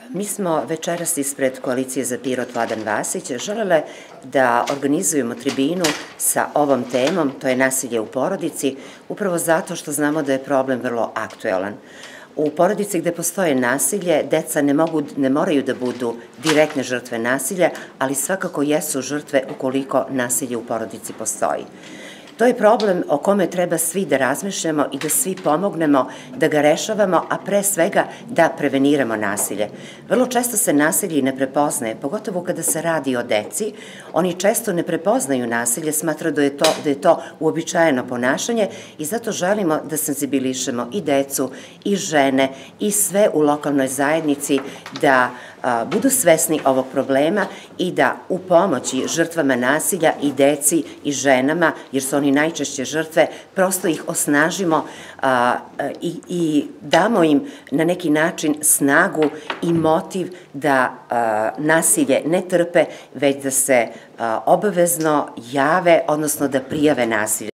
Mi smo večeras ispred Koalicije za Pirot Vladan Vasić želele da organizujemo tribinu sa ovom temom, to je nasilje u porodici, upravo zato što znamo da je problem vrlo aktuelan. U porodici gde postoje nasilje, deca ne moraju da budu direktne žrtve nasilja, ali svakako jesu žrtve ukoliko nasilje u porodici postoji. To je problem o kome treba svi da razmišljamo i da svi pomognemo, da ga rešavamo, a pre svega da preveniramo nasilje. Vrlo često se nasilje i ne prepoznaje, pogotovo kada se radi o deci. Oni često ne prepoznaju nasilje, smatraju da je to uobičajeno ponašanje i zato želimo da senzibilišemo i decu, i žene, i sve u lokalnoj zajednici da budu svesni ovog problema i da u pomoći žrtvama nasilja i deci i ženama, jer su oni najčešće žrtve, prosto ih osnažimo i damo im na neki način snagu i motiv da nasilje ne trpe, već da se obavezno jave, odnosno da prijave nasilje.